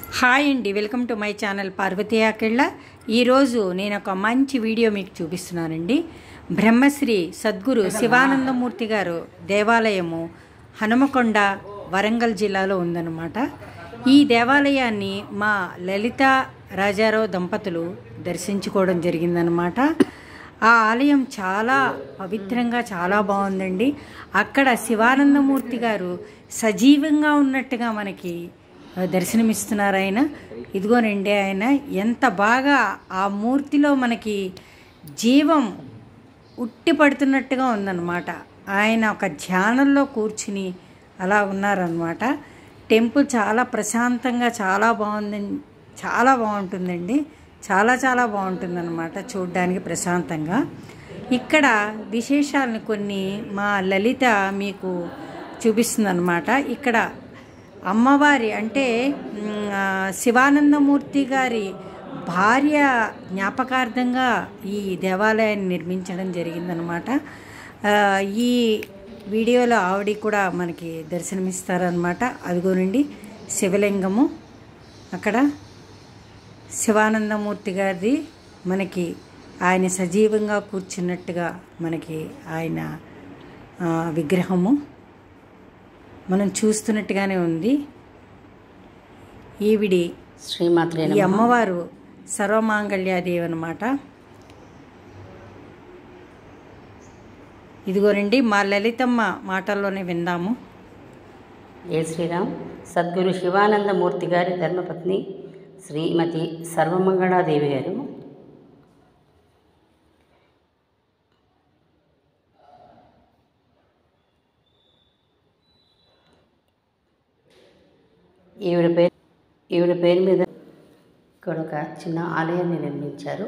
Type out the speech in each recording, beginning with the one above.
Hi అండి, welcome to my channel Parvathi Akella. ఈరోజు నేను ఒక మంచి వీడియో మీకు చూపిస్తున్నానండి. బ్రహ్మశ్రీ సద్గురు శివానందమూర్తి గారు దేవాలయము హనుమకొండ, వరంగల్ జిల్లాలో ఉందన్నమాట. ఈ దేవాలయాన్ని మా లలిత రాజారావు దంపతులు దర్శించుకోవడం జరిగిందనమాట. ఆ ఆలయం చాలా పవిత్రంగా చాలా బాగుందండి. అక్కడ శివానందమూర్తి గారు సజీవంగా ఉన్నట్టుగా మనకి దర్శనమిస్తున్నారు. ఆయన ఇదిగోనండి, ఆయన ఎంత బాగా ఆ మూర్తిలో మనకి జీవం ఉట్టి పడుతున్నట్టుగా ఉందన్నమాట. ఆయన ఒక ధ్యానంలో కూర్చుని అలా ఉన్నారన్నమాట. టెంపుల్ చాలా ప్రశాంతంగా చాలా బాగుంటుందండి. చాలా బాగుంటుందన్నమాట చూడ్డానికి ప్రశాంతంగా. ఇక్కడ విశేషాలను కొన్ని మా లలిత మీకు చూపిస్తుందన్నమాట. ఇక్కడ అమ్మవారి అంటే శివానందమూర్తి గారి భార్య జ్ఞాపకార్థంగా ఈ దేవాలయాన్ని నిర్మించడం జరిగిందనమాట. ఈ వీడియోలో ఆవిడ కూడా మనకి దర్శనమిస్తారనమాట. అదిగోనండి శివలింగము, అక్కడ శివానందమూర్తి గారిది మనకి ఆయన సజీవంగా కూర్చున్నట్టుగా మనకి ఆయన విగ్రహము మనం చూస్తున్నట్టుగానే ఉంది. ఈవిడి శ్రీమాత్రే ఈ అమ్మవారు సర్వమాంగళ్యాదేవి అనమాట. ఇదిగోనండి మా లలితమ్మ మాటల్లోనే విందాము. జై శ్రీరామ్. సద్గురు శివానందమూర్తి గారి ధర్మపత్ని శ్రీమతి సర్వమంగళాదేవి గారు ఈవిడ పేరు మీద ఇక్కడ ఒక చిన్న ఆలయాన్ని నిర్మించారు.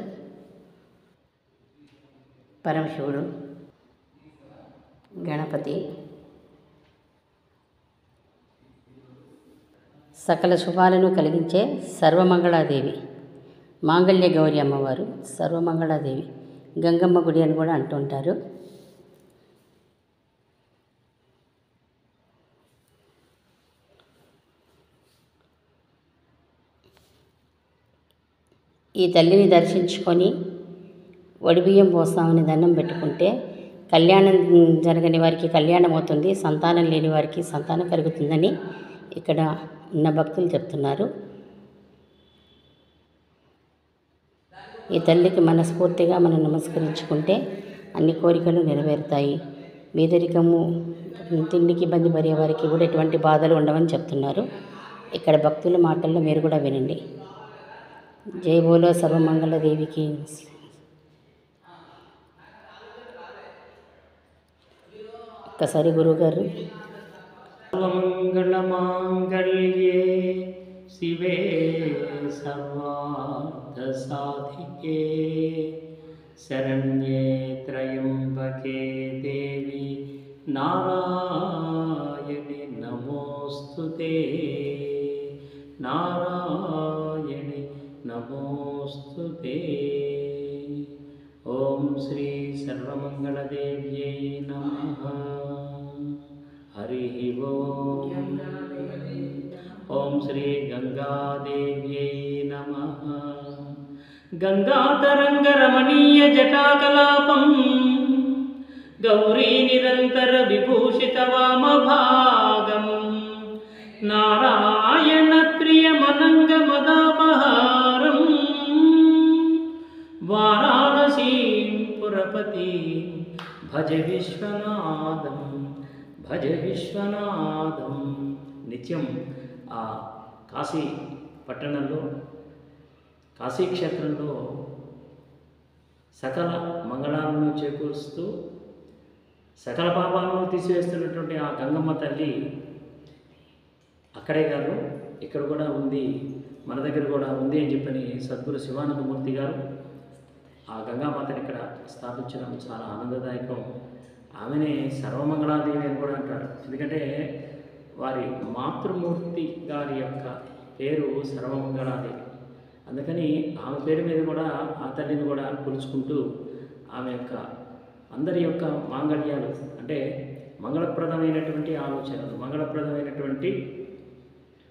పరమశివుడు, గణపతి, సకల శుభాలను కలిగించే సర్వమంగళాదేవి, మాంగళ్య గౌరి అమ్మవారు, సర్వమంగళాదేవి, గంగమ్మ గుడి అని కూడా అంటుంటారు. ఈ తల్లిని దర్శించుకొని వడిబియ్యం పోస్తామని దండం పెట్టుకుంటే కళ్యాణం జరగని వారికి కళ్యాణం అవుతుంది, సంతానం లేని వారికి సంతానం కలుగుతుందని ఇక్కడ ఉన్న భక్తులు చెప్తున్నారు. ఈ తల్లికి మనస్ఫూర్తిగా మనం నమస్కరించుకుంటే అన్ని కోరికలు నెరవేరుతాయి. పేదరికము, తిండికి ఇబ్బంది పడే వారికి కూడా ఎటువంటి బాధలు ఉండవని చెప్తున్నారు. ఇక్కడ భక్తుల మాటల్లో మీరు కూడా వినండి. జై బోలో సర్వమంగళదేవికి. ఒక్కసారి గురువుగారు. సర్వమంగళ మాంగళ్యే శివే సర్వార్థ సాధికే శరణ్యే త్రయంబకే దేవి నారాయణి నమోస్తుతే, నారాయణి నమోస్తుతే. ఓం శ్రీ సర్వమంగళదేవ్యై నమః. హరి ఓం. ఓం శ్రీ గంగాదేవ్యై నమః. గంగాతరంగ రమణీయ జటాకలాపం గౌరీ నిరంతర విభూషిత వామభాగం నారాయణ ప్రియమనంగ మదాపహారం వారాణసీం పురపతి భజ విశ్వనాథం, భజ విశ్వనాథం. నిత్యం ఆ కాశీ పట్టణంలో, కాశీక్షేత్రంలో సకల మంగళాలను చేకూరుస్తూ సకల పాపాలను తీసివేస్తున్నటువంటి ఆ గంగమ్మ తల్లి అక్కడే కాదు ఇక్కడ కూడా ఉంది, మన దగ్గర కూడా ఉంది అని చెప్పని సద్గురు శివానందమూర్తి గారు ఆ గంగామాతని ఇక్కడ స్థాపించడం చాలా ఆనందదాయకం. ఆమెనే సర్వమంగళాదేవి అని కూడా అంటారు. ఎందుకంటే వారి మాతృమూర్తి గారి యొక్క పేరు సర్వమంగళాదేవి. అందుకని ఆమె పేరు మీద కూడా ఆ తల్లిని కూడా కొలుచుకుంటూ ఆమె యొక్క అందరి యొక్క మాంగళ్యాలు అంటే మంగళప్రదమైనటువంటి ఆలోచనలు, మంగళప్రదమైనటువంటి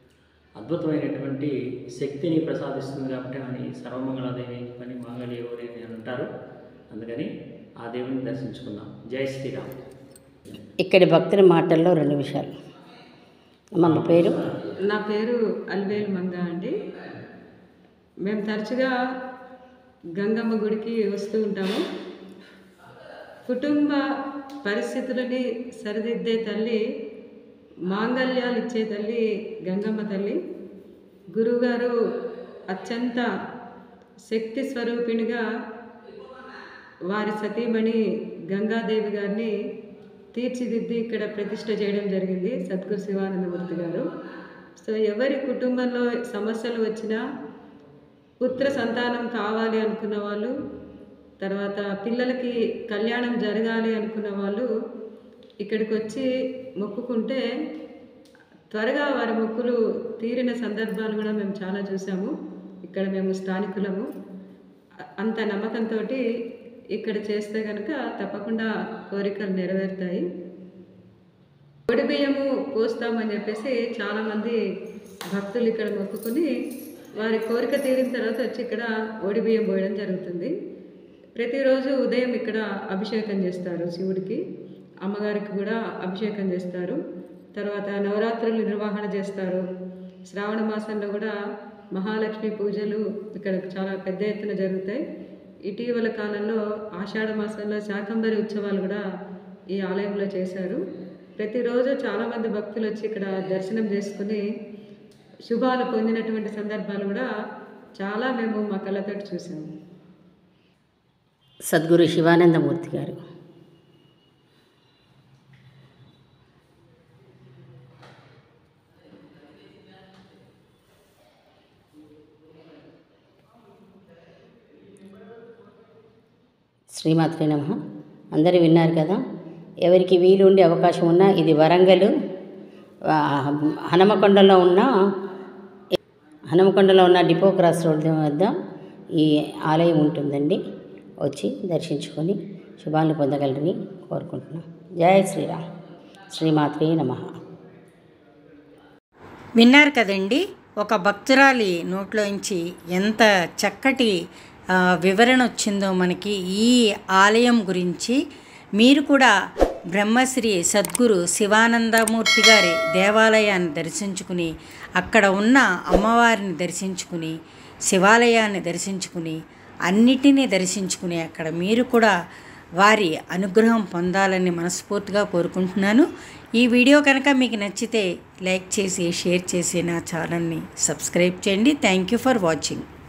అద్భుతమైనటువంటి శక్తిని ప్రసాదిస్తుంది కాబట్టి అని సర్వమంగళాదేవి అని చెప్పని మాంగళ్యగౌరి అని అంటారు. అందుకని ఆ దేవుని దర్శించుకుందాం. జై శ్రీరామ్. ఇక్కడి భక్తుల మాటల్లో 2 విషయాలు. అమ్మ పేరు? నా పేరు అల్వేలు మంగ అండి. మేము తరచుగా గంగమ్మ గుడికి వస్తూ ఉంటాము. కుటుంబ పరిస్థితులని సరిదిద్దే తల్లి, మాంగళ్యాలు ఇచ్చే తల్లి గంగమ్మ తల్లి. గురువుగారు అత్యంత శక్తి స్వరూపిణిగా వారి సతీమణి గంగాదేవి గారిని తీర్చిదిద్ది ఇక్కడ ప్రతిష్ఠ చేయడం జరిగింది సద్గురు శివానందమూర్తి గారు. సో ఎవరి కుటుంబంలో సమస్యలు వచ్చినా, పుత్ర సంతానం కావాలి అనుకున్న వాళ్ళు, తర్వాత పిల్లలకి కళ్యాణం జరగాలి అనుకున్న వాళ్ళు ఇక్కడికి వచ్చి మొక్కుకుంటే త్వరగా వారి మొక్కులు తీరిన సందర్భాలు కూడా మేము చాలా చూసాము. ఇక్కడ మేము స్థానికులము. అంత నమ్మకంతో ఇక్కడ చేస్తే కనుక తప్పకుండా కోరికలు నెరవేరుతాయి. పొడి బియ్యము పోస్తామని చెప్పేసి చాలామంది భక్తులు ఇక్కడ మొక్కుకుని వారి కోరిక తీరిన తర్వాత వచ్చి ఇక్కడ ఒడి బియ్యం పోయడం జరుగుతుంది. ప్రతిరోజు ఉదయం ఇక్కడ అభిషేకం చేస్తారు శివుడికి, అమ్మగారికి కూడా అభిషేకం చేస్తారు. తర్వాత నవరాత్రులు నిర్వహణ చేస్తారు. శ్రావణ మాసంలో కూడా మహాలక్ష్మి పూజలు ఇక్కడ చాలా పెద్ద ఎత్తున జరుగుతాయి. ఇటీవల కాలంలో ఆషాఢ మాసంలో శాకంబరి ఉత్సవాలు కూడా ఈ ఆలయంలో చేశారు. ప్రతిరోజు చాలామంది భక్తులు వచ్చి ఇక్కడ దర్శనం చేసుకుని శుభాలు పొందినటువంటి సందర్భాలు కూడా చాలా మేము మా కళ్ళతో చూసాము. సద్గురు శివానందమూర్తి గారు. శ్రీమాత్రే నమః. అందరూ విన్నారు కదా. ఎవరికి వీలు ఉండే అవకాశం ఉన్నా, ఇది వరంగల్ హనుమకొండలో ఉన్న డిపో క్రాస్ రోడ్ వద్ద ఈ ఆలయం ఉంటుందండి. వచ్చి దర్శించుకొని శుభాలను పొందగలరని కోరుకుంటున్నాం. జై శ్రీరామ్. శ్రీమాత్రే నమః. విన్నారు కదండి, ఒక భక్తురాలి నోట్లోంచి ఎంత చక్కటి వివరణ వచ్చిందో మనకి ఈ ఆలయం గురించి. మీరు కూడా బ్రహ్మశ్రీ సద్గురు శివానందమూర్తి గారి దేవాలయాన్ని దర్శించుకుని, అక్కడ ఉన్న అమ్మవారిని దర్శించుకుని, శివాలయాన్ని దర్శించుకుని, అన్నిటినీ దర్శించుకుని అక్కడ మీరు కూడా వారి అనుగ్రహం పొందాలని మనస్ఫూర్తిగా కోరుకుంటున్నాను. ఈ వీడియో కనుక మీకు నచ్చితే లైక్ చేసి, షేర్ చేసి నా ఛానల్ని సబ్స్క్రైబ్ చేయండి. Thank you for watching.